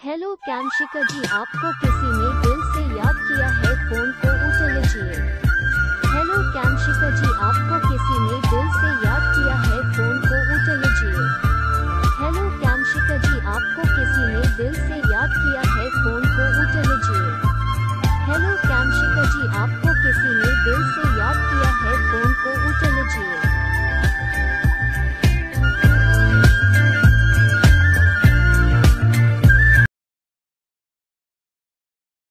Hello कैमशिका जी, आपको किसी ने दिल से याद किया है, फोन को उठा लीजिए। हेलो कैमशिका जी, आपको किसी